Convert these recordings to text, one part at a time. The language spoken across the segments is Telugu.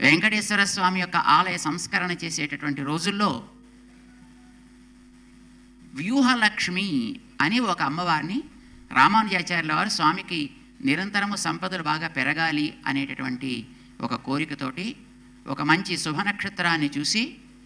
వెంకటేశ్వర స్వామి యొక్క ఆలయ సంస్కరణ చేసేటటువంటి రోజుల్లో వ్యూహలక్ష్మి అని ఒక అమ్మవారిని రామానుజాచార్యుల వారు స్వామికి నిరంతరము సంపదలు బాగా పెరగాలి అనేటటువంటి ఒక కోరికతోటి ఒక మంచి శుభ నక్షత్రాన్ని చూసి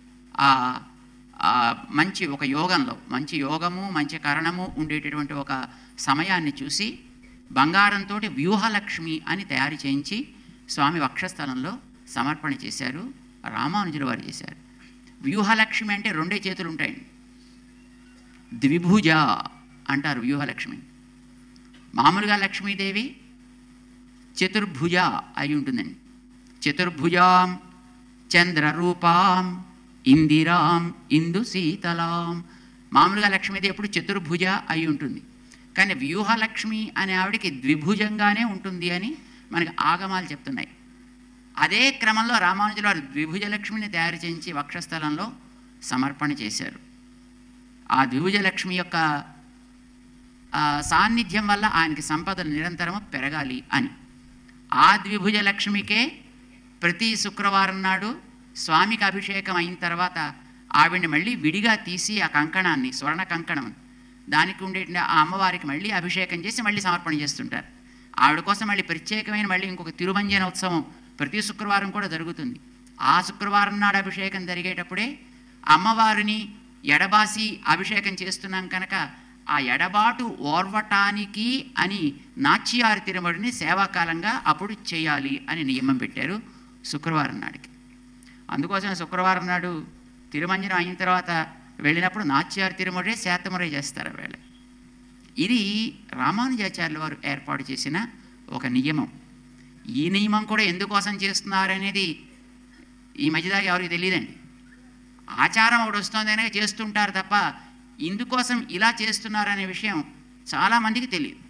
మంచి ఒక యోగంలో మంచి యోగము మంచి కరణము ఉండేటటువంటి ఒక సమయాన్ని చూసి బంగారంతో వ్యూహలక్ష్మి అని తయారు చేయించి స్వామి వక్షస్థలంలో సమర్పణ చేశారు. రామానుజుల వారు చేశారు. వ్యూహలక్ష్మి అంటే రెండే చేతులు ఉంటాయండి. ద్విభుజ అంటారు వ్యూహలక్ష్మి. మామూలుగా లక్ష్మీదేవి చతుర్భుజ అయి ఉంటుందండి. చతుర్భుజాం చంద్రరూపాం ఇందిరాం ఇందు శీతలాం. మామూలుగా లక్ష్మీదేవి ఎప్పుడు చతుర్భుజ అయి ఉంటుంది. కానీ వ్యూహలక్ష్మి అనే ఆవిడికి ద్విభుజంగానే ఉంటుంది అని మనకి ఆగమాలు చెప్తున్నాయి. అదే క్రమంలో రామానుజుల వారు ద్విభుజలక్ష్మిని తయారు చేయించి వక్షస్థలంలో సమర్పణ చేశారు. ఆ ద్విభుజలక్ష్మి యొక్క సాన్నిధ్యం వల్ల ఆయనకి సంపదలు నిరంతరము పెరగాలి అని. ఆ ద్విభుజలక్ష్మికే ప్రతి శుక్రవారం నాడు స్వామికి అభిషేకం అయిన తర్వాత ఆవిడ్ని మళ్ళీ విడిగా తీసి ఆ కంకణాన్ని, స్వర్ణ కంకణం, దానికి ఉండే ఆ అమ్మవారికి మళ్ళీ అభిషేకం చేసి మళ్ళీ సమర్పణ చేస్తుంటారు. ఆవిడ కోసం మళ్ళీ ప్రత్యేకమైన మళ్ళీ ఇంకొక తిరుమంజన ఉత్సవం ప్రతి శుక్రవారం కూడా జరుగుతుంది. ఆ శుక్రవారం నాడు అభిషేకం జరిగేటప్పుడే అమ్మవారిని ఎడబాసి అభిషేకం చేస్తున్నాం కనుక ఆ ఎడబాటు ఓర్వటానికి అని నాచ్యారి తిరుమడిని సేవాకాలంగా అప్పుడు చేయాలి అని నియమం పెట్టారు శుక్రవారం నాడికి. అందుకోసం శుక్రవారం నాడు తిరుమంజనం అయిన తర్వాత వెళ్ళినప్పుడు నాచ్యారి తిరుమడే శాతమురే చేస్తారు వేళ. ఇది రామానుజాచార్యుల వారు ఏర్పాటు చేసిన ఒక నియమం. ఈ నియమం కూడా ఎందుకోసం చేస్తున్నారనేది ఈ మధ్యదాకా ఎవరికి తెలియదండి. ఆచారం ఒకటి వస్తుందనే చేస్తుంటారు తప్ప ఇందుకోసం ఇలా చేస్తున్నారనే విషయం చాలామందికి తెలియదు.